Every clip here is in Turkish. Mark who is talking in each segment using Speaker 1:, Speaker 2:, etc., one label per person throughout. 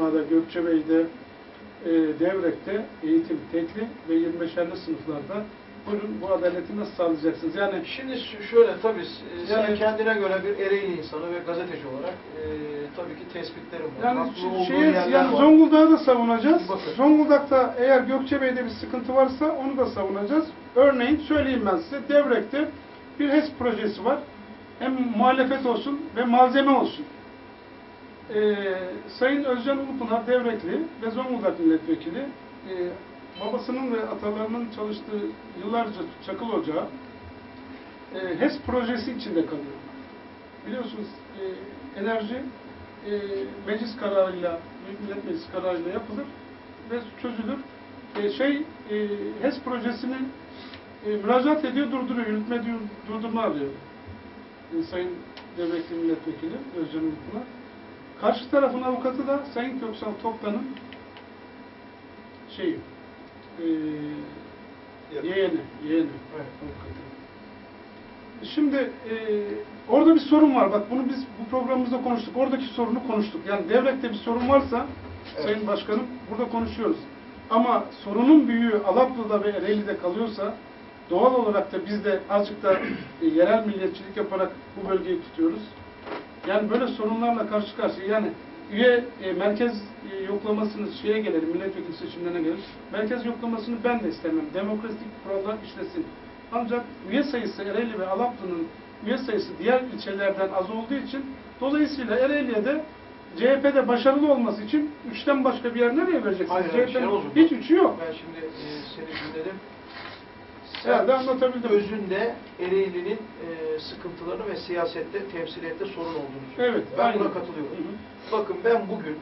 Speaker 1: Ulupınar'da, Gökçebey'de, Devrek'te eğitim tekli ve 25'erli sınıflarda. Buyurun, bu adaleti nasıl sağlayacaksınız? Yani
Speaker 2: şimdi şöyle tabii
Speaker 1: yani,
Speaker 2: sen kendine göre bir Ereğli insanı ve gazeteci olarak tabii ki tespitlerim var.
Speaker 1: Yani Zonguldak'ı da savunacağız.
Speaker 2: Bakın.
Speaker 1: Zonguldak'ta eğer Gökçebey'de bir sıkıntı varsa onu da savunacağız. Örneğin söyleyeyim ben size, Devrek'te bir HES projesi var. Hem muhalefet olsun ve malzeme olsun. Sayın Özcan Ulupınar Devrekli ve Zonguldak milletvekili babasının ve atalarının çalıştığı yıllarca çakıl ocağı HES projesi içinde kalıyor. Biliyorsunuz enerji meclis kararıyla, Büyük Millet Meclisi kararıyla yapılır ve çözülür. HES projesini müracaat ediyor, durduruyor, yürütme durdurma alıyor. Sayın Devrekli Milletvekili Özcan Ulupınar. Karşı tarafın avukatı da Sayın Köksal Toplan'ın yeğeni. Evet. Avukatı. Şimdi orada bir sorun var. Bak bunu biz bu programımızda konuştuk. Oradaki sorunu konuştuk. Yani Devrek'te bir sorun varsa evet, Sayın Başkanım burada konuşuyoruz. Ama sorunun büyüğü Alaplı'da ve Ereğli'de kalıyorsa doğal olarak da biz de azıcık da yerel milliyetçilik yaparak bu bölgeyi tutuyoruz. Yani böyle sorunlarla karşı karşıya, yani merkez yoklamasını gelelim, milletvekili seçimlerine gelir. Merkez yoklamasını ben de istemem. Demokratik kurallar işlesin. Ancak üye sayısı Ereğli ve Alaplı'nın üye sayısı diğer ilçelerden az olduğu için dolayısıyla Ereğli'ye de CHP'de başarılı olması için 3'ten başka bir yer nereye vereceksiniz? CHP'nin hiç 3'ü yok.
Speaker 2: Ben şimdi seni dinledim.
Speaker 1: Herhalde anlatabildim.
Speaker 2: Özünde Ereğli'nin sıkıntılarını ve siyasette, temsiliyette sorun olduğunu söylüyorum.
Speaker 1: Evet,
Speaker 2: ben buna katılıyorum. Bakın ben bugün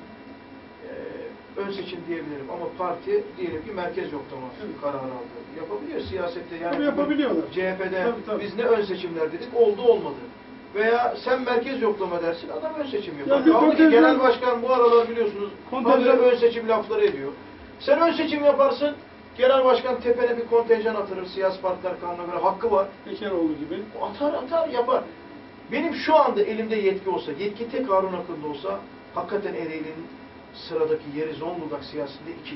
Speaker 2: ön seçim diyebilirim ama parti diyelim ki merkez yoklama kararı aldı. Yapabiliyor siyasette. Yani
Speaker 1: tabii yapabiliyorlar.
Speaker 2: CHP'de
Speaker 1: tabii.
Speaker 2: biz ne ön seçimler dedik, oldu olmadı. Veya sen merkez yoklama dersin, adam ön seçim yapar. Kaldı ki genel başkan bu aralar biliyorsunuz ön seçim lafları ediyor. Sen ön seçim yaparsın, genel başkan tepene bir kontenjan atırır, siyasi partiler kanuna göre hakkı var.
Speaker 1: Pekeroğlu gibi.
Speaker 2: Atar, yapar. Benim şu anda elimde yetki olsa, yetki tek Harun Akın'da olsa, hakikaten Ereğli'nin sıradaki yeri Zonguldak siyasetinde 2'dir.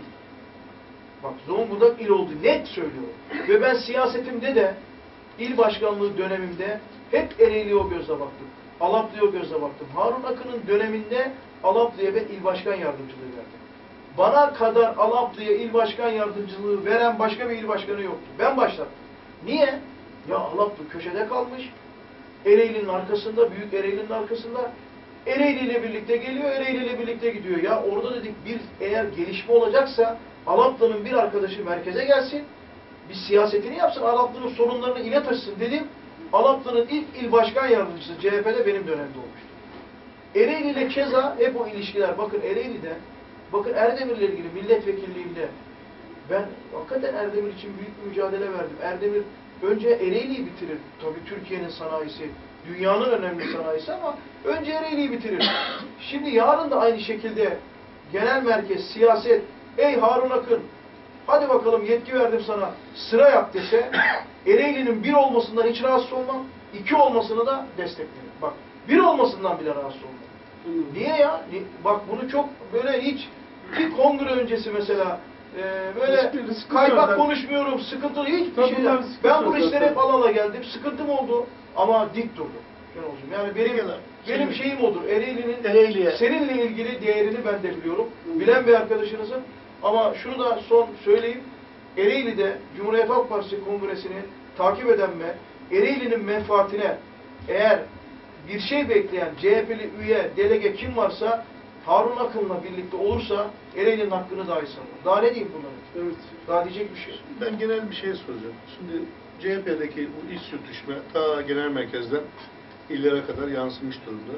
Speaker 2: Bak Zonguldak il oldu, net söylüyorum. Ve ben siyasetimde de, il başkanlığı dönemimde hep Ereğli'ye o gözle baktım. Alaplı'ya o gözle baktım. Harun Akın'ın döneminde Alaplı'ya ben il başkan yardımcılığı verdim. Bana kadar Alaplı'ya il başkan yardımcılığı veren başka bir il başkanı yoktu. Ben başlattım. Niye? Ya Alaplı köşede kalmış. Ereğli'nin arkasında, büyük Ereğli'nin arkasında. Ereğli ile birlikte geliyor, Ereğli ile birlikte gidiyor. Ya orada dedik eğer gelişme olacaksa Alaplı'nın bir arkadaşı merkeze gelsin, bir siyasetini yapsın, Alaplı'nın sorunlarını ile taşısın dedim. Alaplı'nın ilk il başkan yardımcısı CHP'de benim dönemde olmuştu. Ereğli ile keza hep o ilişkiler. Bakın Ereğli'de, bakın Erdemir'le ilgili milletvekilliğimde ben hakikaten Erdemir için büyük bir mücadele verdim. Erdemir önce Ereğli'yi bitirir. Tabii Türkiye'nin sanayisi, dünyanın önemli sanayisi ama önce Ereğli'yi bitirir. Şimdi yarın da aynı şekilde genel merkez, siyaset, ey Harun Akın, hadi bakalım yetki verdim sana, sıra yap dese, Ereğli'nin 1 olmasından hiç rahatsız olmam, 2 olmasını da desteklerim. Bak, 1 olmasından bile rahatsız olmam. Niye ya? Bak bunu çok böyle hiç, bir kongre öncesi mesela, böyle kaypak konuşmuyorum, sıkıntılı hiçbir şey yok. Ben bu işlere hep alala geldim, sıkıntım oldu ama dik durdum. Yani benim şeyim odur, Ereğli'nin seninle ilgili değerini ben de biliyorum. Bilen bir arkadaşınızın. Ama şunu da son söyleyeyim. Ereğli'de Cumhuriyet Halk Partisi Kongresi'ni takip eden ve Ereğli'nin menfaatine eğer bir şey bekleyen CHP'li üye, delege kim varsa Harun Akın'la birlikte olursa Ereğli'nin hakkını dahi sanır. Daha ne diyeyim bunları?
Speaker 3: Evet.
Speaker 2: Daha diyecek bir şey.
Speaker 3: Ben genel bir şey soracağım. Şimdi CHP'deki bu iç sürtüşme ta genel merkezden illere kadar yansımış durumda.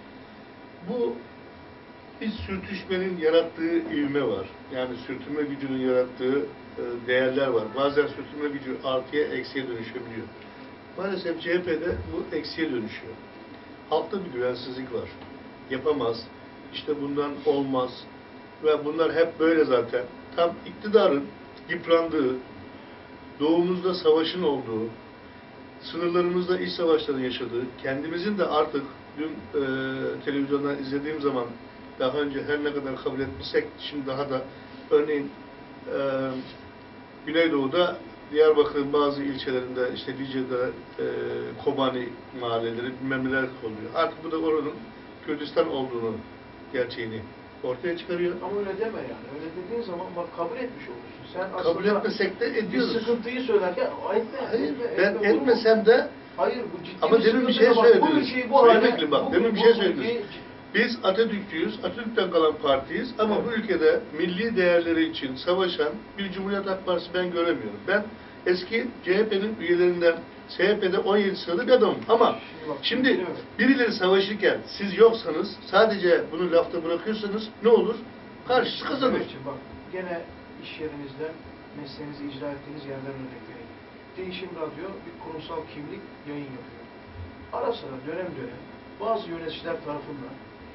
Speaker 3: Bu iç sürtüşmenin yarattığı ivme var. Yani sürtünme gücünün yarattığı değerler var. Bazen sürtünme gücü artıya, eksiye dönüşebiliyor. Maalesef CHP'de bu eksiye dönüşüyor. Halkta bir güvensizlik var. Yapamaz, işte bundan olmaz ve bunlar hep böyle zaten. Tam iktidarın yıprandığı, doğumuzda savaşın olduğu, sınırlarımızda iç savaşların yaşadığı, kendimizin de artık dün televizyondan izlediğim zaman daha önce her ne kadar kabul etmesek, şimdi daha da örneğin Güneydoğu'da Diyarbakır'ın bazı ilçelerinde işte Lice'de Kobani mahalleleri bilmem neler oluyor. Artık bu da oranın Kürdistan olduğunu, gerçeğini ortaya çıkarıyor.
Speaker 2: Ama öyle deme yani. Öyle dediğin zaman bak kabul etmiş olursun. Sen
Speaker 3: Kabul
Speaker 2: aslında
Speaker 3: etmesek de ediyoruz.
Speaker 2: bir sıkıntıyı söylerken etme.
Speaker 3: Hayır,
Speaker 2: etme,
Speaker 3: ben
Speaker 2: etme,
Speaker 3: etmesem de
Speaker 2: hayır bu ciddi
Speaker 3: ama
Speaker 2: bir
Speaker 3: demin bir
Speaker 2: sıkıntı
Speaker 3: şey
Speaker 2: da bak,
Speaker 3: söylediniz.
Speaker 2: Bu ülkeyi bu
Speaker 3: Sayın
Speaker 2: hale...
Speaker 3: Vekilim bak, demin bir şey söylediniz. Biz Atatürkçüyüz, Atatürk'ten kalan partiyiz ama
Speaker 2: Evet.
Speaker 3: bu ülkede milli değerleri için savaşan bir Cumhuriyet Halk Partisi ben göremiyorum. Ben eski CHP'nin üyelerinden SHP'de 17 sıralı bir adamım ama şimdi birileri savaşırken siz yoksanız, sadece bunu lafta bırakıyorsanız ne olur? Karşısı kazanır.
Speaker 2: Evet, bak gene iş yerinizden mesleğinizi icra ettiğiniz yerden örnek vereyim. Değişim Radyo bir kurumsal kimlik yayın yapıyor. Ara sıra dönem bazı yöneticiler tarafından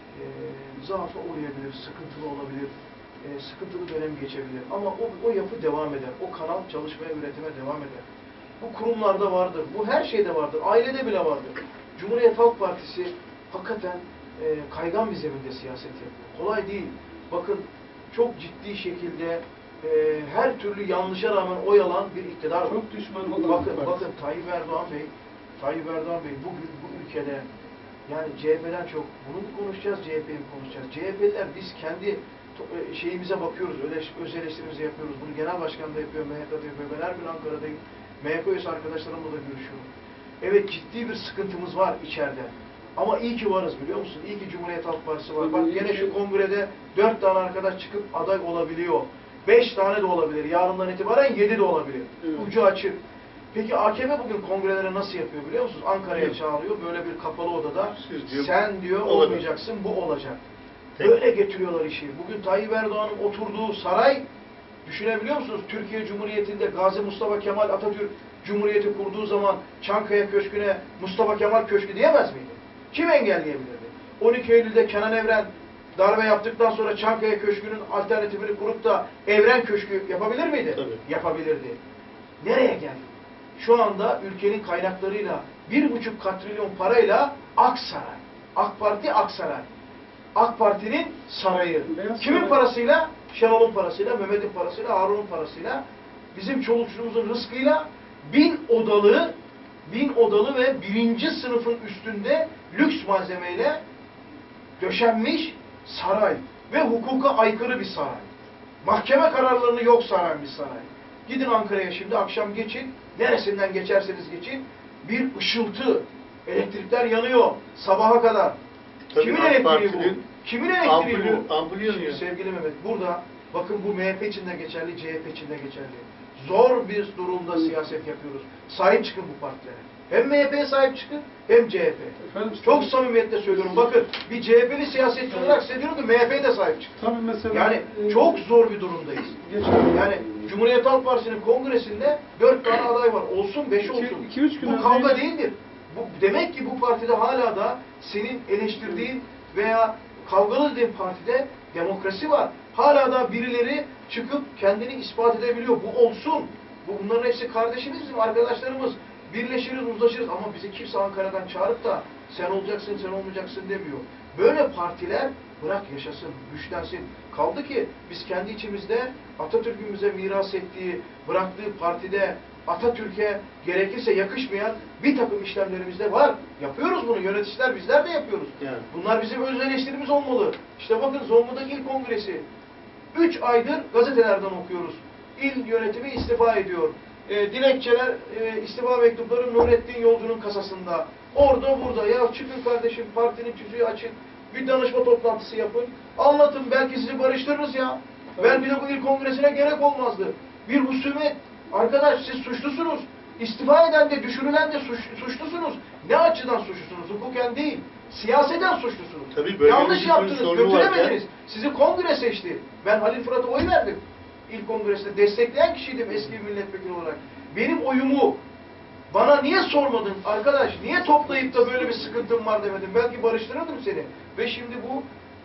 Speaker 2: zaafa uğrayabilir, sıkıntılı olabilir, sıkıntılı dönem geçebilir. Ama o yapı devam eder. O kanal çalışmaya, üretime devam eder. Bu kurumlarda vardır. Bu her şeyde vardır. Ailede bile vardır. Cumhuriyet Halk Partisi hakikaten kaygan bir zeminde siyaset yapıyor. Kolay değil. Bakın çok ciddi şekilde her türlü yanlışa rağmen oy alan bir iktidar var.
Speaker 1: Çok düşman olan
Speaker 2: Bakın Tayyip Erdoğan Bey bugün bu ülkede yani CHP'den çok bunu mu konuşacağız, CHP'yi mi konuşacağız? CHP'liler biz kendi şeyimize bakıyoruz, öz eleştirimizi yapıyoruz. Bunu genel başkan da yapıyor, MHK'da yapıyor. Ben her gün Ankara'dayım. MHK üyesi arkadaşlarımla da görüşüyorum. Evet ciddi bir sıkıntımız var içeride. Ama iyi ki varız biliyor musun? İyi ki Cumhuriyet Halk Partisi var. Bak gene şu kongrede 4 tane arkadaş çıkıp aday olabiliyor. 5 tane de olabilir. Yarından itibaren 7 de olabilir.
Speaker 1: Evet.
Speaker 2: Ucu açık. Peki AKP bugün kongreleri nasıl yapıyor biliyor musunuz? Ankara'ya çağırıyor. Böyle bir kapalı odada. Sen diyor olmayacaksın, bu olacak. Böyle getiriyorlar işi. Bugün Tayyip Erdoğan'ın oturduğu saray, düşünebiliyor musunuz? Türkiye Cumhuriyeti'nde Gazi Mustafa Kemal Atatürk Cumhuriyeti kurduğu zaman Çankaya Köşkü'ne Mustafa Kemal Köşkü diyemez miydi? Kim engelleyebilirdi? 12 Eylül'de Kenan Evren darbe yaptıktan sonra Çankaya Köşkü'nün alternatifini kurup da Evren Köşkü yapabilir miydi?
Speaker 3: Tabii.
Speaker 2: Yapabilirdi. Nereye geldi? Şu anda ülkenin kaynaklarıyla 1,5 katrilyon parayla Aksaray. AK Parti Aksaray. AK Parti'nin sarayı. Kimin parasıyla? Şenol'un parasıyla, Mehmet'in parasıyla, Harun'un parasıyla, bizim çolukçuluğumuzun rızkıyla 1000 odalı ve 1. sınıfın üstünde lüks malzemeyle döşenmiş saray ve hukuka aykırı bir saray. Mahkeme kararlarını yok saran bir saray. Gidin Ankara'ya şimdi akşam geçin, neresinden geçerseniz geçin, bir ışıltı, elektrikler yanıyor sabaha kadar.
Speaker 3: Tabii
Speaker 2: Kimin elektriği bu?
Speaker 3: Partinin
Speaker 2: Kimin elektriği bu?
Speaker 3: ampulü yanıyor.
Speaker 2: Şimdi sevgili Mehmet, burada bakın bu MHP için de geçerli, CHP için de geçerli. Zor bir durumda siyaset yapıyoruz. Sahip çıkın bu partilere. Hem MHP'ye sahip çıkın, hem CHP.
Speaker 1: Efendim,
Speaker 2: Çok samimiyetle söylüyorum. Bakın, bir CHP'li siyasetçi olarak size diyorum ki MHP'ye de sahip çıkın.
Speaker 1: Tabii mesela
Speaker 2: Yani çok zor bir durumdayız. Yani Cumhuriyet Halk Partisi'nin kongresinde 4 tane aday var. Olsun, 5 olsun.
Speaker 1: 2-3 gün
Speaker 2: Bu kavga değildir. Demek ki bu partide hala da senin eleştirdiğin veya kavgalı dediğin partide demokrasi var. Hala da birileri çıkıp kendini ispat edebiliyor. Bu olsun. Bunların hepsi kardeşimiz, bizim arkadaşlarımız. Birleşiriz, uzlaşırız ama bizi kimse Ankara'dan çağırıp da sen olacaksın, sen olmayacaksın demiyor. Böyle partiler bırak yaşasın, güçlensin. Kaldı ki biz kendi içimizde Atatürk'ün bize miras ettiği, bıraktığı partide Atatürk'e gerekirse yakışmayan bir takım işlemlerimiz de var. Yapıyoruz bunu. Yöneticiler bizler de yapıyoruz.
Speaker 3: Yani.
Speaker 2: Bunlar bizim öz eleştirimiz olmalı. İşte bakın Zonguldak İl Kongresi. 3 aydır gazetelerden okuyoruz. İl yönetimi istifa ediyor. Dilekçeler, istifa mektupları Nurettin Yolcu'nun kasasında. Orada burada. Ya çıkın kardeşim, partinin tüzüğü açın. Bir danışma toplantısı yapın. Anlatın, belki sizi barıştırırız ya. Belki de bu il kongresine gerek olmazdı. Bir husumet. Arkadaş siz suçlusunuz. İstifa eden de düşürülen de suçlusunuz. Ne açıdan suçlusunuz? Hukuken değil. Siyaseten suçlusunuz.
Speaker 3: Tabii böyle
Speaker 2: yanlış
Speaker 3: bir
Speaker 2: yaptınız,
Speaker 3: sorun
Speaker 2: götüremediniz.
Speaker 3: varken...
Speaker 2: Sizi kongre seçti. Ben Halil Fırat'a oy verdim. İl kongresinde destekleyen kişiydim eski milletvekili olarak. Benim oyumu bana niye sormadın arkadaş? Niye toplayıp da böyle bir sıkıntım var demedin? Belki barıştırırdım seni. Ve şimdi bu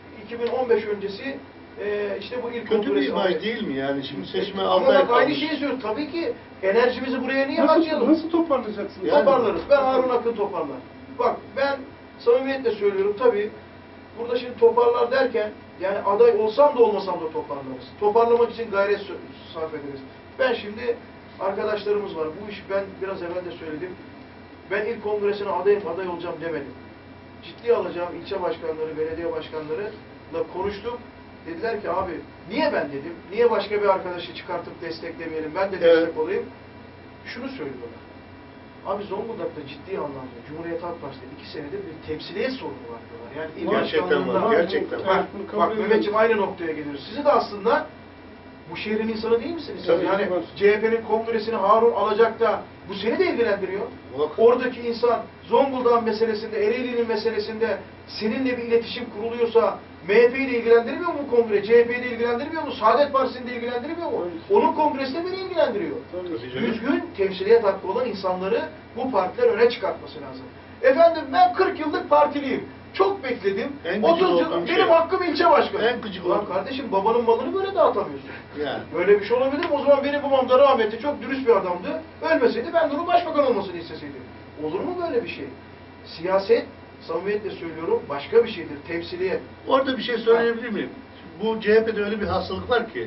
Speaker 2: 2015 öncesi işte bu ilk
Speaker 3: kötü bir imaj değil mi yani? Şimdi seçime 6
Speaker 2: ama
Speaker 3: ay
Speaker 2: bak aynı
Speaker 3: kalmış.
Speaker 2: şeyi söylüyorum. Tabii ki enerjimizi buraya niye harcayalım?
Speaker 1: Nasıl toparlayacaksınız?
Speaker 2: Toparlarız. Ben Harun Akın toparlar. Bak ben samimiyetle söylüyorum tabii burada şimdi toparlar derken, yani aday olsam da olmasam da toparlarız. Toparlamak için gayret sarf ederiz. Ben şimdi, arkadaşlarımız var, bu iş ben biraz evvel de söyledim. Ben ilk kongresine aday olacağım demedim. Ciddiye alacağım ilçe başkanları, belediye başkanlarıyla konuştuk. Dediler ki abi niye ben dedim, niye başka bir arkadaşı çıkartıp desteklemeyelim, ben de destek olayım. Şunu söylüyorlar. Abi Zonguldak'ta ciddi anlamda Cumhuriyet Halk Partisi'nde 2 senedir bir temsiliyet sorunu var diyorlar. Yani il
Speaker 3: Gerçekten var,
Speaker 2: başkanlığında...
Speaker 3: gerçekten var.
Speaker 2: Bak Mehmetciğim aynı noktaya geliyoruz. Sizi de aslında bu şehrin insanı değil misiniz?
Speaker 3: Tabii,
Speaker 2: Yani
Speaker 1: var.
Speaker 2: CHP'nin kongresini Harun alacak da bu seni de ilgilendiriyor.
Speaker 3: Bak.
Speaker 2: Oradaki insan Zonguldak meselesinde, Ereğli'nin meselesinde seninle bir iletişim kuruluyorsa MHP'yi de ilgilendirmiyor mu bu kongre? CHP'yi de ilgilendirmiyor mu? Saadet Partisi'ni de ilgilendirmiyor mu? Onun kongresi de beni ilgilendiriyor.
Speaker 3: Tabii canım.
Speaker 2: Düzgün temsiliyet hakkı olan insanları bu partiler öne çıkartması lazım. Efendim ben 40 yıllık partiliyim. Çok bekledim.
Speaker 3: En
Speaker 2: 30
Speaker 3: gıcık
Speaker 2: yıl
Speaker 3: olduğum
Speaker 2: benim
Speaker 3: şey.
Speaker 2: hakkım ilçe başkanı.
Speaker 3: En gıcık
Speaker 2: Ulan
Speaker 3: olduğum-
Speaker 2: kardeşim babanın malını böyle dağıtamıyorsun.
Speaker 3: Yani.
Speaker 2: Böyle bir şey olabilir mi? O zaman benim babam da rahmetli çok dürüst bir adamdı. Ölmeseydi ben de onun başbakan olmasını isteseydim. Olur mu böyle bir şey? Siyaset, samimiyetle söylüyorum, başka bir şeydir. Temsiliyet.
Speaker 3: Orada bir şey söyleyebilir miyim? Bu CHP'de öyle bir hastalık var ki,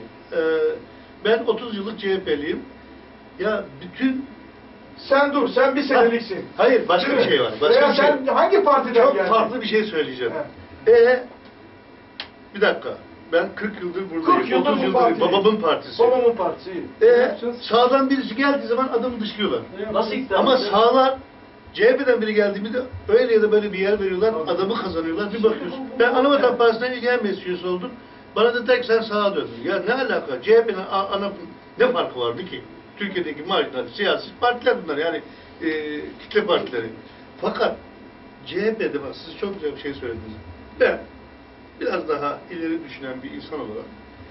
Speaker 3: ben 30 yıllık CHP'liyim. Ya bütün...
Speaker 2: Sen dur, sen bir seneliksin.
Speaker 3: Hayır, başka
Speaker 2: Değil
Speaker 3: bir
Speaker 2: mi?
Speaker 3: şey var. Başka
Speaker 2: Veya
Speaker 3: bir şey.
Speaker 2: sen hangi partiden
Speaker 3: Çok
Speaker 2: geldin?
Speaker 3: farklı bir şey söyleyeceğim.
Speaker 2: Evet.
Speaker 3: Bir dakika. Ben 40 yıldır buradayım.
Speaker 2: 40 yıldır
Speaker 3: 30
Speaker 2: bu
Speaker 3: yıldır
Speaker 2: partideyim.
Speaker 3: babamın partisi.
Speaker 2: Babamın partisi.
Speaker 3: Sağdan birisi geldiği zaman adamı dışlıyorlar.
Speaker 2: Nasıl iktidar?
Speaker 3: Ama sağlar CHP'den biri geldiğinde öyle ya da böyle bir yer veriyorlar,
Speaker 2: Tabii.
Speaker 3: adamı kazanıyorlar. Bir bakıyorsun. Ben Anavatan Partisi'nden ilgilen mesleği oldum. Bana da tek sen sağa döndün. Ya ne alaka? CHP'nin ne farkı vardı ki? Türkiye'deki marjinal siyasi partiler bunlar. Yani kitle partileri. Fakat CHP'de bak siz çok güzel bir şey söylediniz. Ben biraz daha ileri düşünen bir insan olarak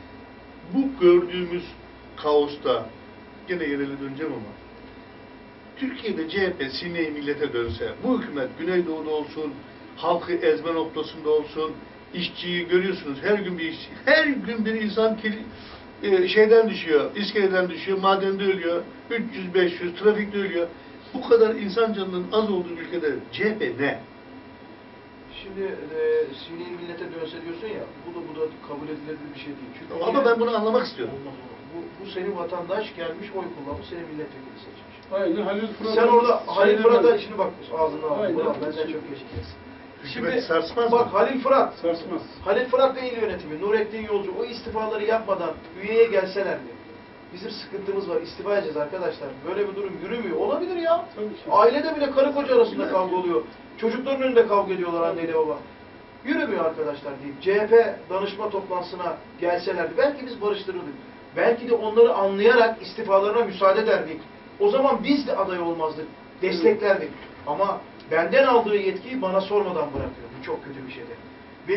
Speaker 3: bu gördüğümüz kaosta gene yerine döneceğim ama Türkiye'de CHP sineği millete dönse, bu hükümet Güneydoğu'da olsun, halkı ezme noktasında olsun, işçiyi görüyorsunuz, her gün bir işçi, her gün bir insan şeyden düşüyor, iskeleden düşüyor, madende ölüyor, 300-500, trafikte ölüyor. Bu kadar insan canının az olduğu ülkede CHP ne?
Speaker 2: Şimdi Sünni millete dönse diyorsun ya, bu da kabul edilebilir bir şey değil. Çünkü
Speaker 3: Ama ben bunu anlamak istiyorum.
Speaker 2: Olmaz. Bu senin vatandaş gelmiş, oy kullanmış, seni milletvekili seçmiş.
Speaker 1: Aynen Halil Fırat.
Speaker 2: Sen orada Halil Fırat'a, şimdi bak ağzına
Speaker 1: Aynen.
Speaker 2: aldın, benden çok geçeceksin.
Speaker 3: Hükümeti sarsmaz
Speaker 2: bak
Speaker 3: mı?
Speaker 2: Halil Fırat,
Speaker 1: Sarsmaz.
Speaker 2: Halil Fırat değil yönetimi, Nurettin Yolcu o istifaları yapmadan üyeye gelselerdi. Bizim sıkıntımız var, istifa edeceğiz arkadaşlar. Böyle bir durum yürümüyor. Olabilir ya.
Speaker 1: Tabii ki.
Speaker 2: Ailede bile karı koca arasında kavga oluyor. Çocukların önünde kavga ediyorlar anneyle baba. Yürümüyor arkadaşlar deyip CHP danışma toplantısına gelselerdi belki biz barıştırırdık. Belki de onları anlayarak istifalarına müsaade ederdik. O zaman biz de aday olmazdık. Desteklerdik. Ama benden aldığı yetkiyi bana sormadan bırakıyor. Bu çok kötü bir şeydir. Beni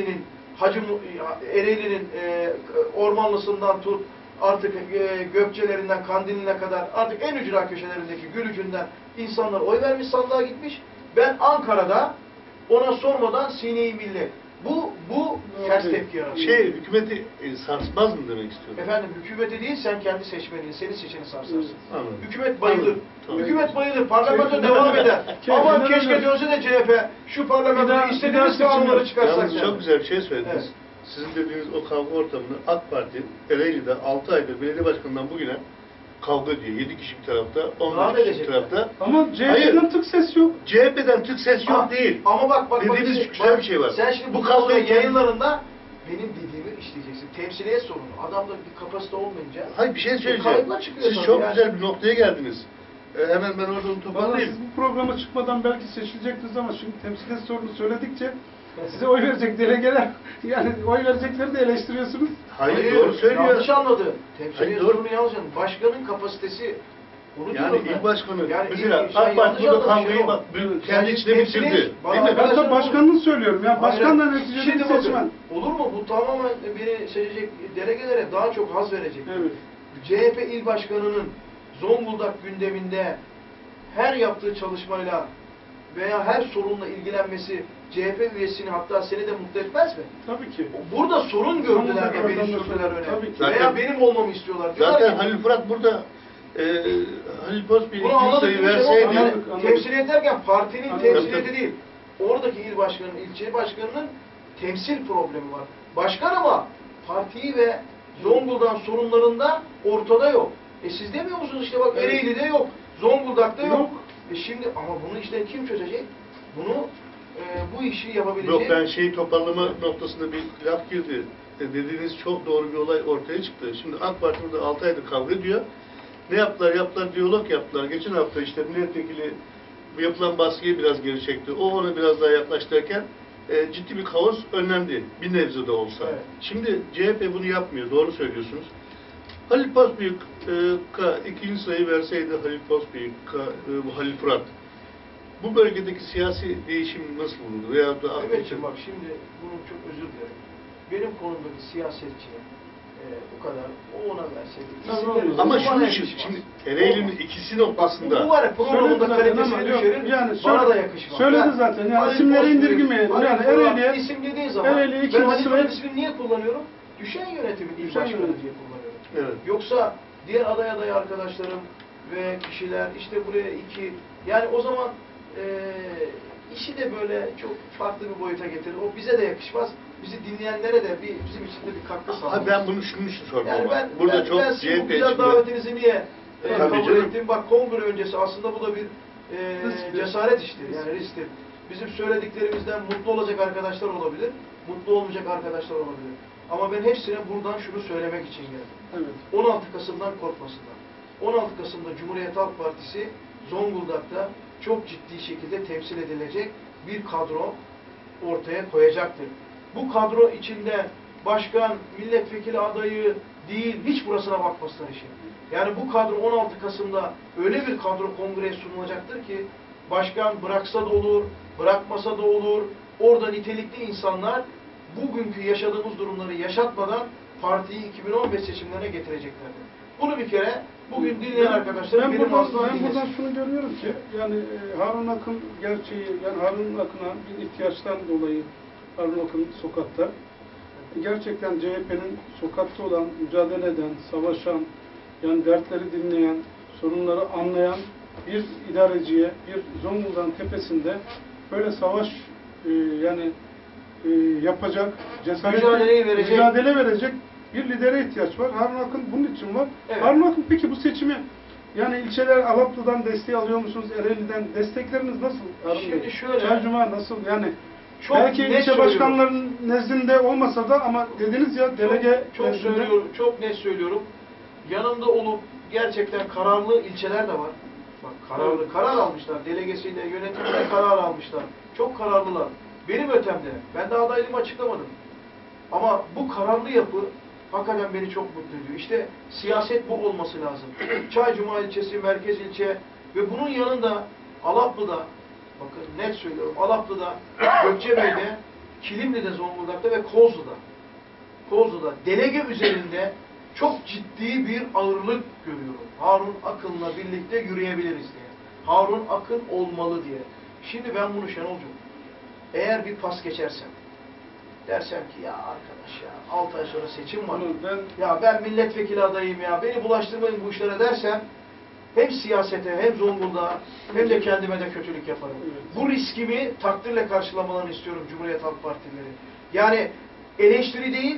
Speaker 2: Ereğli'nin Ormanlısından tut, artık Gökçelerinden, Kandili'ne kadar artık en ücra köşelerindeki Gülücü'nden insanlar oy vermiş, sandığa gitmiş. Ben Ankara'da ona sormadan Sine-i Millet. Bu ters tepki yaratıyor.
Speaker 3: Hükümeti sarsmaz mı demek istiyorum?
Speaker 2: Efendim hükümeti değil, sen kendi seçmenini, seni seçeni sarsarsın.
Speaker 3: Anladım.
Speaker 2: Hükümet bayılır.
Speaker 3: Anladım. Tamam.
Speaker 2: Hükümet bayılır. Parlamento devam eder. Ama keşke dönse de CHP şu parlamentoda istediğimiz kanunları çıkarsak.
Speaker 3: Yalnız
Speaker 2: yani.
Speaker 3: çok güzel bir şey söylediniz.
Speaker 2: Evet.
Speaker 3: Sizin dediğiniz o kavga ortamını AK Parti Ereğli'de 6 aydır belediye başkanından bugüne kavga ediyor. 7 kişi bir tarafta, 15 kişi bir
Speaker 2: edecekler.
Speaker 3: tarafta.
Speaker 1: Ama
Speaker 3: Hayır.
Speaker 1: CHP'den tık ses yok.
Speaker 3: CHP'den tık ses yok değil.
Speaker 2: Ama bak.
Speaker 3: Dediğiniz güzel bir şey var.
Speaker 2: Sen şimdi bu
Speaker 3: kavgayı
Speaker 2: yayınlarında benim dediğimi işleyeceksin. Temsiliyet sorunu. Adamda bir kapasite olmayınca.
Speaker 3: Hayır bir şey söyleyeceğim.
Speaker 2: Kayıplar çıkıyor
Speaker 3: Siz
Speaker 2: tabii
Speaker 3: çok
Speaker 2: yani.
Speaker 3: güzel bir noktaya geldiniz. Hemen ben oradan
Speaker 1: Vallahi
Speaker 3: toparlayayım.
Speaker 1: siz bu programa çıkmadan belki seçilecektiniz ama şimdi temsiliyet sorunu söyledikçe size oy verecek delegeler, yani oy verecekleri de eleştiriyorsunuz.
Speaker 3: Hayır, doğru söylüyor.
Speaker 2: Yanlış anladı.
Speaker 3: Hayır,
Speaker 2: Temsiliyet
Speaker 3: doğru.
Speaker 2: sorunu yanlış anladı. Başkanın kapasitesi. Onu
Speaker 3: Yani
Speaker 2: diyorum ben.
Speaker 3: il başkanı,
Speaker 2: Yani
Speaker 3: mesela
Speaker 2: sen
Speaker 3: AK Parti
Speaker 2: yanlış
Speaker 3: burada
Speaker 2: anladın,
Speaker 3: kavgayı
Speaker 2: şey
Speaker 3: bak,
Speaker 2: yok.
Speaker 3: kendi
Speaker 2: Yani
Speaker 3: içine bitirdi.
Speaker 2: temsiliyet-
Speaker 3: Değil mi?
Speaker 1: Ben de başkanını söylüyorum ya. Başkan da neticede
Speaker 2: Şimdi
Speaker 1: bir
Speaker 2: bakın,
Speaker 1: seçmen.
Speaker 2: olur mu? Bu tamamen beni seçecek delegelere daha çok haz verecek.
Speaker 1: Evet.
Speaker 2: CHP il başkanının Zonguldak gündeminde her yaptığı çalışmayla veya her sorunla ilgilenmesi CHP üyesini, hatta seni de mutlu etmez mi?
Speaker 1: Tabii ki.
Speaker 2: Burada sorun gördüler ya, beni
Speaker 1: Vatandaş-
Speaker 2: sürdüler öne.
Speaker 1: Tabii ki.
Speaker 2: Veya
Speaker 3: Zaten-
Speaker 2: benim olmamı istiyorlar. Diyorlar
Speaker 3: Zaten
Speaker 2: ki,
Speaker 3: Halil Fırat burada Halil Bozbey'in
Speaker 2: bunu anladık
Speaker 3: sayı
Speaker 2: değil mi?
Speaker 3: verseydi
Speaker 1: Anladık.
Speaker 2: Temsiliyet derken partinin
Speaker 1: Anladık.
Speaker 2: temsiliyeti değil. Oradaki il başkanının, ilçe başkanının temsil problemi var. Başkan ama partiyi ve Zonguldak'ın sorunlarında ortada yok. Siz demiyor musunuz işte bak Ereğli'de yok, Zonguldak'ta yok. Şimdi ama bunu işte kim çözecek? Bunu bu işi yapabilecek...
Speaker 3: Yok, ben şeyi toparlama noktasında bir laf girdi. Dediğiniz çok doğru bir olay ortaya çıktı. Şimdi AK Parti burada 6 aydır kavga ediyor. Ne yaptılar? Yaptılar, diyalog yaptılar. Geçen hafta işte milletvekili bu yapılan baskıyı biraz geri çekti. O onu biraz daha yaklaştırırken ciddi bir kaos önlendi. Bir nebze de olsa.
Speaker 2: Evet.
Speaker 3: Şimdi CHP bunu yapmıyor. Doğru söylüyorsunuz. Halil Pazbıyık'a ikinci sayı verseydi Halil Pazbıyık'a bu Halil Fırat, bu bölgedeki siyasi değişim nasıl bulundu? Veya da
Speaker 2: Mehmetciğim bak şimdi bunun çok özür dilerim. Benim konumdaki siyasetçiye bu kadar o ona verseydi.
Speaker 3: Ama şimdi Ereğli'nin ikisi noktasında.
Speaker 2: Bu var ya programında kalitesini düşürür.
Speaker 1: Yani
Speaker 2: bana da yakışmaz.
Speaker 1: Söyledi zaten. Yani isimleri indirgemeyelim. Yani Ereğli'ye
Speaker 2: isim dediğin zaman
Speaker 1: Ereğli
Speaker 2: ben Halil Fırat ismini niye kullanıyorum? Düşen yönetimin il başkanı diye kullanıyorum.
Speaker 3: Evet.
Speaker 2: Yoksa diğer aday arkadaşlarım ve kişiler işte buraya yani o zaman işi de böyle çok farklı bir boyuta getirir. O bize de yakışmaz. Bizi dinleyenlere de bizim için de bir katkı sağlar.
Speaker 3: Ben bunu şunun için sordum
Speaker 2: yani
Speaker 3: ama. Burada çok
Speaker 2: ben
Speaker 3: CHP
Speaker 2: bu güzel davetinizi niye kabul ettim? Bak kongre öncesi aslında bu da bir cesaret iştir. Yani risktir. Bizim söylediklerimizden mutlu olacak arkadaşlar olabilir. Mutlu olmayacak arkadaşlar olabilir. Ama ben hepsine buradan şunu söylemek için geldim.
Speaker 1: Evet.
Speaker 2: 16 Kasım'dan korkmasınlar. 16 Kasım'da Cumhuriyet Halk Partisi Zonguldak'ta çok ciddi şekilde temsil edilecek bir kadro ortaya koyacaktır. Bu kadro içinde başkan, milletvekili adayı değil, hiç burasına bakmasınlar işin. Yani bu kadro 16 Kasım'da öyle bir kadro kongreye sunulacaktır ki başkan bıraksa da olur, bırakmasa da olur. Orada nitelikli insanlar bugünkü yaşadığımız durumları yaşatmadan partiyi 2015 seçimlerine getireceklerdir. Bunu bir kere bugün dinleyen arkadaşlarım benim asla
Speaker 1: ben buradan şunu görüyorum ki yani Harun Akın gerçeği, yani Harun Akın'a bir ihtiyaçtan dolayı Harun Akın sokakta. Gerçekten CHP'nin sokakta olan, mücadele eden, savaşan, yani dertleri dinleyen, sorunları anlayan bir idareciye, bir Zonguldak'ın tepesinde böyle savaş yapacak, mücadele verecek bir lidere ihtiyaç var. Harun Akın bunun için var.
Speaker 2: Evet.
Speaker 1: Harun Akın peki bu seçimi yani ilçeler Alaplı'dan desteği alıyor musunuz? Ereğli'den destekleriniz nasıl Harun
Speaker 2: Şimdi
Speaker 1: Bey?
Speaker 2: şöyle,
Speaker 1: Çaycuma nasıl? Yani
Speaker 2: çok
Speaker 1: belki
Speaker 2: net
Speaker 1: ilçe başkanlarının nezdinde olmasa da ama dediniz ya delege nezdinde.
Speaker 2: çok net söylüyorum. Yanımda olup gerçekten kararlı ilçeler de var. Bak kararlı, karar almışlar. Delegesiyle, yönetimle karar almışlar. Çok kararlılar. Benim ötemde. Ben de adaylığımı açıklamadım. Ama bu kararlı yapı hakikaten beni çok mutlu ediyor. İşte siyaset bu olması lazım. Çaycuma ilçesi, merkez ilçe ve bunun yanında Alaplı'da, bakın net söylüyorum, Alaplı'da, Gökçebey'de, Kilimli'de, Zonguldak'ta ve Kozlu'da delege üzerinde çok ciddi bir ağırlık görüyorum. Harun Akın'la birlikte yürüyebiliriz diye. Harun Akın olmalı diye. Şimdi ben bunu Şenolcuğum, eğer bir pas geçersem, dersem ki ya arkadaş ya 6 ay sonra seçim var. Ya ben milletvekili adayım ya, beni bulaştırmayın bu işlere dersem, hem siyasete hem Zonguldak'a hem de kendime de kötülük yaparım.
Speaker 1: Evet.
Speaker 2: Bu riskimi takdirle karşılamalarını istiyorum Cumhuriyet Halk Partileri. Yani eleştiri değil,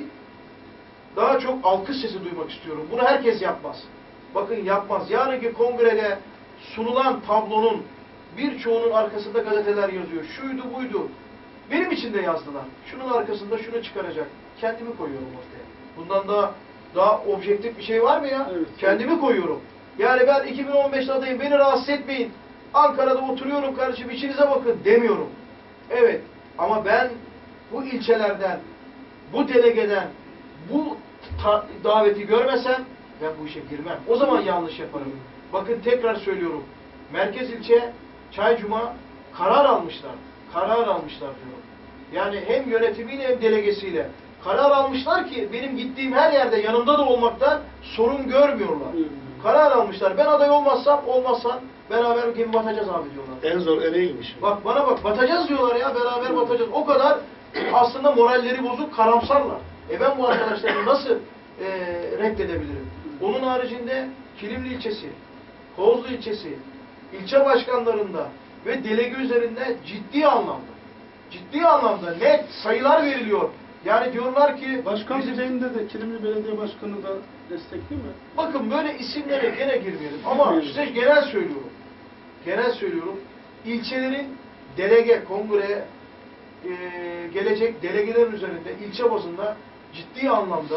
Speaker 2: daha çok alkış sesi duymak istiyorum. Bunu herkes yapmaz. Bakın yapmaz. Yarınki kongrede sunulan tablonun birçoğunun arkasında gazeteler yazıyor. Şuydu buydu. Benim için de yazdılar. Şunun arkasında şunu çıkaracak. Kendimi koyuyorum ortaya. Bundan daha objektif bir şey var mı ya?
Speaker 1: Evet.
Speaker 2: Kendimi koyuyorum. Yani ben 2015'te adayım. Beni rahatsız etmeyin. Ankara'da oturuyorum kardeşim. İçinize bakın demiyorum. Evet. Ama ben bu ilçelerden, bu delegeden, bu daveti görmesem ben bu işe girmem. O zaman yanlış yaparım. Bakın tekrar söylüyorum. Merkez ilçe Çaycuma karar almışlar. Karar almışlar diyorum. Yani hem yönetimiyle hem delegesiyle. Karar almışlar ki benim gittiğim her yerde yanımda da olmaktan sorun görmüyorlar. Karar almışlar. Ben aday olmazsam beraber gemi batacağız abi diyorlar.
Speaker 3: En zor Ereğli'ymiş.
Speaker 2: Bak bana bak batacağız diyorlar ya, beraber batacağız. O kadar aslında moralleri bozuk, karamsarlar. Ben bu arkadaşları nasıl reddedebilirim? Onun haricinde Kilimli ilçesi, Kozlu ilçesi, ilçe başkanlarında ve delege üzerinde ciddi anlamda net sayılar veriliyor. Yani diyorlar ki
Speaker 1: Başkan
Speaker 2: bizim-
Speaker 1: düzeyinde de Kilimli Belediye Başkanı da destekli mi?
Speaker 2: bakın böyle isimlere gene girmeyelim ama
Speaker 1: Girmeyelim.
Speaker 2: size genel söylüyorum. Genel söylüyorum. İlçelerin delege, kongreye gelecek delegelerin üzerinde ilçe bazında ciddi anlamda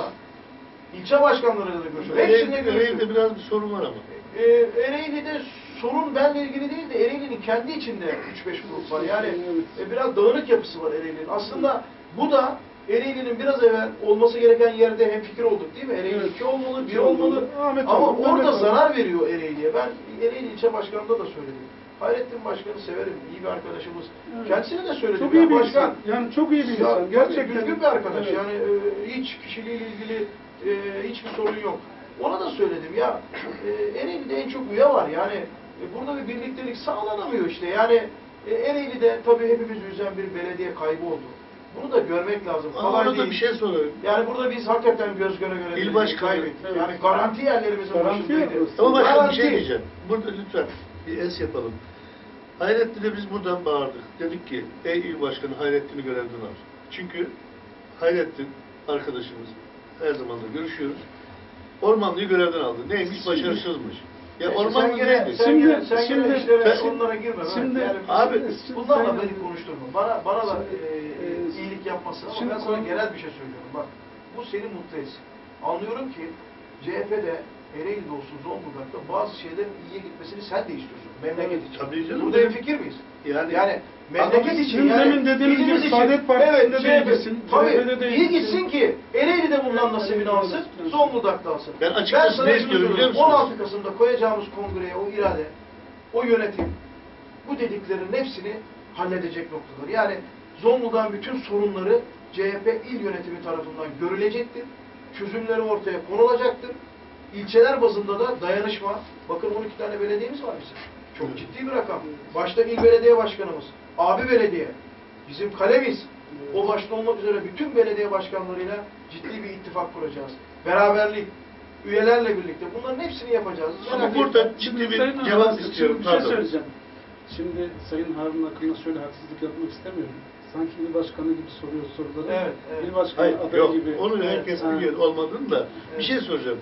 Speaker 2: ilçe başkanlarıyla da görüşüyor. Hepsinde görüşüyor.
Speaker 3: Ereğli'de biraz bir sorun var ama.
Speaker 2: Ereğli'de sorun benle ilgili değil de Ereğli'nin kendi içinde 3-5 grup var. Yani
Speaker 1: Evet.
Speaker 2: biraz dağınık yapısı var Ereğli'nin. Aslında bu da Ereğli'nin biraz evvel olması gereken yerde hemfikir olduk değil mi? Ereğli
Speaker 1: Evet.
Speaker 2: 2 olmalı, 1
Speaker 1: İki
Speaker 2: olmalı.
Speaker 1: olmalı. Ahmet
Speaker 2: Ama
Speaker 1: olmalı,
Speaker 2: orada
Speaker 1: Mehmet olmalı.
Speaker 2: zarar veriyor Ereğli'ye. Ben Ereğli ilçe başkanında da söyledim. Hayrettin Başkan'ı severim. İyi bir arkadaşımız.
Speaker 1: Evet.
Speaker 2: Kendisine de söyledim.
Speaker 1: Çok
Speaker 2: Ya
Speaker 1: iyi bir
Speaker 2: başkan,
Speaker 1: insan. Yani çok iyi bir
Speaker 2: ya,
Speaker 1: insan.
Speaker 2: tabii
Speaker 1: Gerçekten.
Speaker 2: düzgün bir arkadaş.
Speaker 1: Evet.
Speaker 2: Yani hiç kişiliğiyle ilgili hiçbir sorun yok. Ona da söyledim ya Ereğli'de en çok üye var. Yani burada bir birliktelik sağlanamıyor işte. Yani Ereğli'de tabii hepimiz üzen bir belediye kaybı oldu. Bunu da görmek lazım.
Speaker 3: Ama
Speaker 2: Kolay
Speaker 3: orada
Speaker 2: değil.
Speaker 3: bir şey sorayım.
Speaker 2: Yani burada biz hakikaten göz göre göre
Speaker 3: İl
Speaker 2: belediyeyi
Speaker 3: başkanı,
Speaker 2: kaybettik.
Speaker 1: evet.
Speaker 2: Yani garanti yerlerimizin
Speaker 1: Garanti
Speaker 2: başındaydı.
Speaker 1: yapıyoruz.
Speaker 3: Ama başka bir
Speaker 2: Garanti.
Speaker 3: şey diyeceğim. Burada lütfen bir es yapalım. Hayrettin'e biz buradan bağırdık. Dedik ki ey il başkanı Hayrettin'i görevden al. Çünkü Hayrettin arkadaşımız her zaman da görüşüyoruz. Ormanlı'yı görevden aldı. Neymiş? Başarısızmış. Ya
Speaker 2: Neyse,
Speaker 3: Ormanlı
Speaker 2: sen gene,
Speaker 3: neydi?
Speaker 2: sen
Speaker 1: Şimdi-
Speaker 2: gene, sen
Speaker 1: şimdi-
Speaker 2: gene işlere,
Speaker 3: ben-
Speaker 2: onlara girme.
Speaker 1: Şimdi-
Speaker 2: yani,
Speaker 3: abi,
Speaker 2: bunlarla
Speaker 1: sen-
Speaker 2: beni konuşturma. Bana da
Speaker 1: Şimdi-
Speaker 2: iyilik yapmasın ama
Speaker 1: şimdi
Speaker 2: ben sana
Speaker 1: konu-
Speaker 2: genel bir şey söylüyorum. Bak, bu seni mutlu etsin. Anlıyorum ki CHP'de, Ereğli'de olsun, Zonguldak'ta bazı şeylerin iyiye gitmesini sen de istiyorsun. Memleket
Speaker 1: Evet,
Speaker 2: için.
Speaker 3: tabii canım.
Speaker 2: Burada hemfikir miyiz? Yani memleket
Speaker 1: Ama
Speaker 2: için
Speaker 1: sizin
Speaker 2: yani
Speaker 1: demin dediğiniz gibi
Speaker 2: ilimiz için.
Speaker 1: Saadet Partisi'nde de
Speaker 2: CHP,
Speaker 1: iyi gitsin,
Speaker 2: tabii,
Speaker 1: CHP'de de iyi
Speaker 2: iyi
Speaker 1: gitsin.
Speaker 2: gitsin ki Ereğli'de bundan
Speaker 1: Evet,
Speaker 2: nasibini
Speaker 1: evet,
Speaker 2: alsın,
Speaker 1: evet.
Speaker 2: Zonguldak'ta alsın.
Speaker 3: Ben açıkçası
Speaker 2: sana
Speaker 3: ne
Speaker 2: şunu
Speaker 3: istiyorum biliyor
Speaker 2: söylüyorum,
Speaker 3: musunuz?
Speaker 2: 16 Kasım'da koyacağımız kongreye o irade, o yönetim, bu dediklerin hepsini halledecek noktalar. Yani Zonguldak'ın bütün sorunları CHP il yönetimi tarafından görülecektir. Çözümleri ortaya konulacaktır. İlçeler bazında da dayanışma. Bakın 12 tane belediyemiz var bizim. Çok
Speaker 3: Evet.
Speaker 2: ciddi bir rakam. Başta il belediye başkanımız, abi belediye, bizim kalemiz. O başta olmak üzere bütün belediye başkanlarıyla ciddi bir ittifak kuracağız. Beraberlik, üyelerle birlikte bunların hepsini yapacağız.
Speaker 3: Ama
Speaker 2: Merak
Speaker 3: burada
Speaker 2: etme.
Speaker 3: ciddi bir
Speaker 1: Sayın
Speaker 3: cevap
Speaker 1: Harun,
Speaker 3: istiyorum.
Speaker 1: Bir şey
Speaker 3: Pardon.
Speaker 1: söyleyeceğim. Şimdi Sayın Harun Akın'a şöyle haksızlık yapmak istemiyorum. Sanki il başkanı gibi soruyor soruları.
Speaker 2: Evet, evet.
Speaker 1: İl başkanı
Speaker 3: Hayır,
Speaker 1: adayı
Speaker 3: yok.
Speaker 1: gibi.
Speaker 3: Onu
Speaker 2: Evet,
Speaker 3: herkes
Speaker 1: ha.
Speaker 3: biliyor olmadığını da.
Speaker 2: Evet.
Speaker 3: Bir şey soracağım.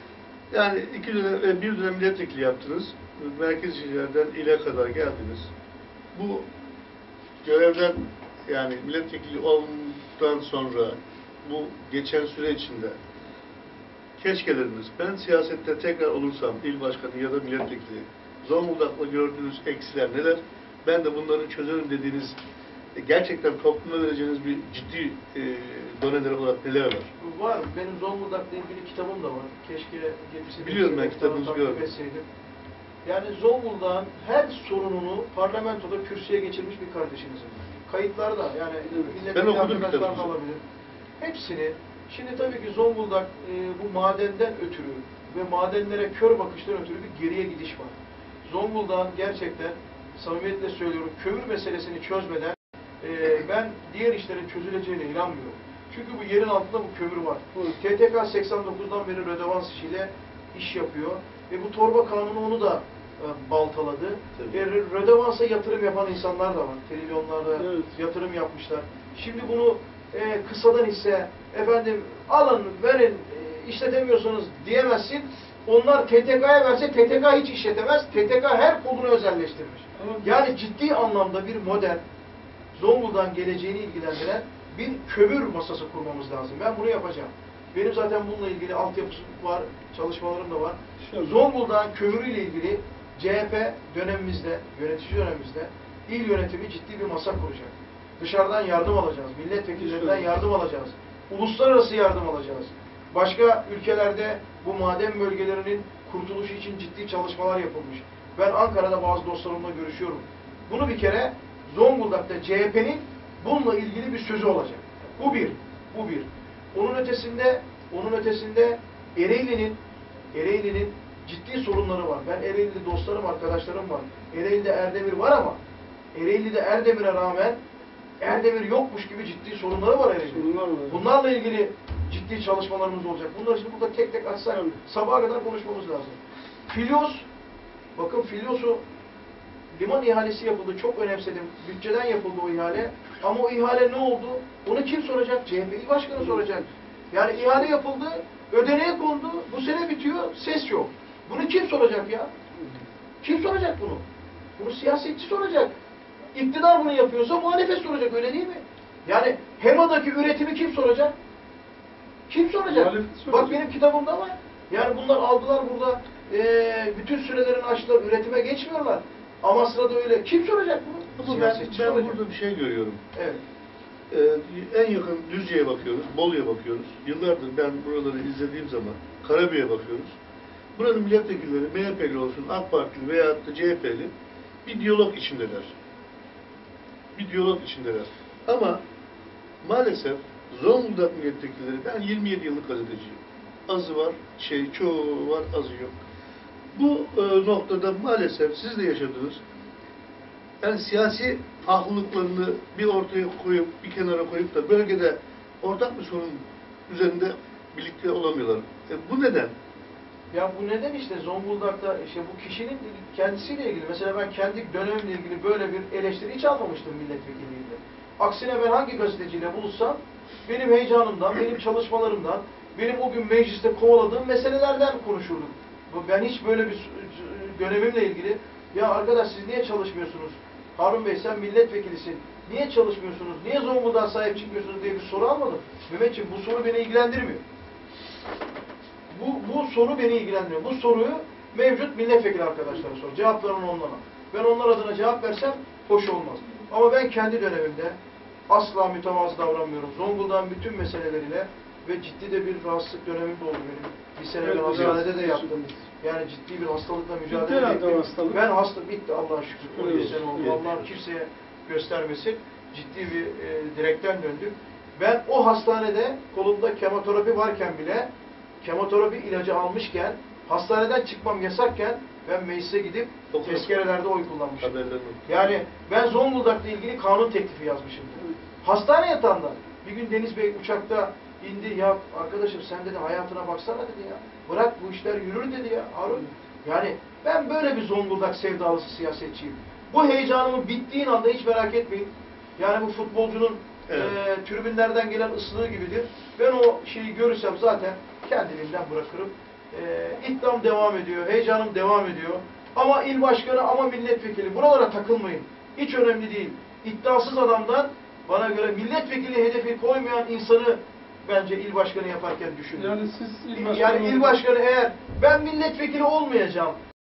Speaker 3: Yani bir dönem milletvekili yaptınız. Merkez illerden ile kadar geldiniz. Bu görevden yani milletvekili olduktan sonra bu geçen süre içinde keşkeleriniz, ben siyasette tekrar olursam il başkanı ya da milletvekili, Zonguldak'la gördüğünüz eksiler neler? Ben de bunları çözerim dediğiniz gerçekten topluma vereceğiniz bir ciddi doneler olarak neler var?
Speaker 2: Var. Benim Zonguldak'la ilgili kitabım da var. Keşke getirseydim.
Speaker 3: Biliyorum ben, kitabınızı
Speaker 2: takip
Speaker 3: gördüm.
Speaker 2: etseydim. Yani Zonguldak'ın her sorununu parlamentoda kürsüye geçirmiş bir kardeşimizin. Kayıtlarda yani
Speaker 3: Ben okudum
Speaker 2: arkadaşlar da
Speaker 3: kitabınızı.
Speaker 2: alabilir. Hepsini. Şimdi tabii ki Zonguldak bu madenden ötürü ve madenlere kör bakıştan ötürü bir geriye gidiş var. Zonguldak'ın gerçekten samimiyetle söylüyorum kömür meselesini çözmeden ben diğer işlerin çözüleceğine inanmıyorum. Çünkü bu yerin altında bu kömür var. TTK 89'dan beri rödevans işiyle iş yapıyor. Ve bu torba kanunu onu da baltaladı. Rödevansa yatırım yapan insanlar da var. Trilyonlarda
Speaker 1: Evet.
Speaker 2: yatırım yapmışlar. Şimdi bunu kısadan hisse, efendim alın, verin, işletemiyorsanız diyemezsin. Onlar TTK'ya verse TTK hiç işletemez. TTK her kolunu özelleştirmiş. Yani ciddi anlamda bir modern, Zonguldak'ın geleceğini ilgilendiren bir kömür masası kurmamız lazım. Ben bunu yapacağım. Benim zaten bununla ilgili altyapısı var, çalışmalarım da var. Zonguldak'ın kömürüyle ilgili CHP dönemimizde, yönetici dönemimizde il yönetimi ciddi bir masa kuracak. Dışarıdan yardım alacağız, milletvekillerinden yardım alacağız, uluslararası yardım alacağız. Başka ülkelerde bu maden bölgelerinin kurtuluşu için ciddi çalışmalar yapılmış. Ben Ankara'da bazı dostlarımla görüşüyorum. Bunu bir kere Zonguldak'ta CHP'nin bununla ilgili bir sözü olacak. Bu bir. Bu bir. Onun ötesinde Ereğli'nin ciddi sorunları var. Ben Ereğli'de dostlarım, arkadaşlarım var. Ereğli'de Erdemir var ama Ereğli'de Erdemir'e rağmen Erdemir yokmuş gibi ciddi sorunları var Ereğli'de. Bunlarla ilgili ciddi çalışmalarımız olacak. Bunları şimdi burada tek tek açsak sabaha kadar konuşmamız lazım. Filyos, bakın Filyos'u liman ihalesi yapıldı. Çok önemsedim. Bütçeden yapıldı o ihale. Ama o ihale ne oldu? Onu kim soracak? CHP İl Başkanı soracak. Yani ihale yapıldı, ödeneğe kondu. Bu sene bitiyor, ses yok. Bunu kim soracak ya? Kim soracak bunu? Bunu siyasetçi soracak. İktidar bunu yapıyorsa muhalefet soracak, öyle değil mi? Yani HEMA'daki üretimi kim soracak? Kim soracak?
Speaker 1: Muhalefet soracak.
Speaker 2: Bak benim kitabımda var. Yani bunlar aldılar burada, bütün sürelerini açtılar, üretime geçmiyorlar. Amasra'da öyle. Kim soracak bunu?
Speaker 3: Ama ben
Speaker 2: Siyasetçi soracak.
Speaker 3: burada bir şey görüyorum.
Speaker 2: Evet.
Speaker 3: En yakın Düzce'ye bakıyoruz, Bolu'ya bakıyoruz. Yıllardır ben buraları izlediğim zaman Karabük'e bakıyoruz. Buranın milletvekilleri MHP'li olsun, AK Partili veya da CHP'li bir diyalog içindeler. Bir diyalog içindeler. Ama maalesef Zonguldak milletvekilleri, ben 27 yıllık gazeteciyim. Azı var, çoğu var, azı yok. Bu noktada maalesef siz de yaşadınız. Yani siyasi haklılıklarını bir ortaya koyup, bir kenara koyup da bölgede ortak bir sorun üzerinde birlikte olamıyorlar. Bu neden?
Speaker 2: Ya bu neden işte Zonguldak'ta işte bu kişinin kendisiyle ilgili. Mesela ben kendi dönemimle ilgili böyle bir eleştiri hiç almamıştım milletvekilliğinde. Aksine ben hangi gazeteciyle buluşsam benim heyecanımdan, benim çalışmalarımdan, benim o gün mecliste kovaladığım meselelerden konuşurdum. Ben hiç böyle bir dönemimle ilgili ya arkadaş siz niye çalışmıyorsunuz? Harun Bey sen milletvekilisin. Niye çalışmıyorsunuz? Niye Zonguldak'a sahip çıkmıyorsunuz diye bir soru almadım. Mehmetciğim bu soru beni ilgilendirmiyor. Bu soru beni ilgilendiriyor. Bu soruyu mevcut milletvekili arkadaşlara sor. Cevaplarını onlara. Ben onlar adına cevap versem hoş olmaz. Ama ben kendi dönemimde asla mütevazı davranmıyorum. Zonguldak'ın bütün meseleleriyle ve ciddi de bir rahatsızlık dönemim de oldu benim. Bir sene ben hastanede de yattım. Yani ciddi bir hastalıkla mücadele ettim. Ben hasta bitti Allah'a şükür. 17 sene oldu. Allah kimseye göstermesin. Ciddi bir direkten döndük. Ben o hastanede kolumda kemoterapi varken bile kemoterapi ilacı almışken hastaneden çıkmam yasakken ben meclise gidip tezkerelerde oy kullanmışım. Yani ben Zonguldak'la ilgili kanun teklifi yazmışım. Hastane yatağında. Bir gün Deniz Bey uçakta indi ya arkadaşım sen dedi hayatına baksana dedi ya. Bırak bu işler yürür dedi ya Harun. Yani ben böyle bir Zonguldak sevdalısı siyasetçiyim. Bu heyecanımın bittiğin anda hiç merak etmeyin. Yani bu futbolcunun tribünlerden gelen ıslığı gibidir. Ben o şeyi görürsem zaten kendiliğimden bırakırım. İddiam devam ediyor, heyecanım devam ediyor. Ama il başkanı ama milletvekili buralara takılmayın. Hiç önemli değil. İddiasız adamdan bana göre milletvekili hedefi koymayan insanı bence il başkanı yaparken düşünün.
Speaker 1: Yani siz il başkanı,
Speaker 2: yani il başkanı eğer ben milletvekili olmayacağım,